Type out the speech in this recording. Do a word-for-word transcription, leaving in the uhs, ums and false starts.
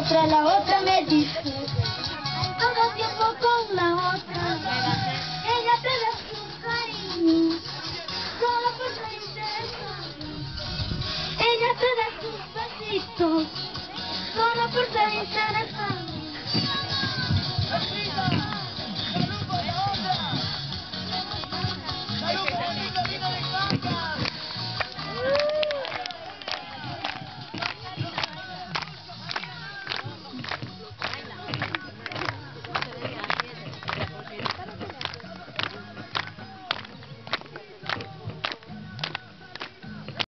otra, la otra me dice, todo tiempo con la otra. Ella te da su cariño, solo por ser interesada. Ella te da sus besitos, solo por ser interesada.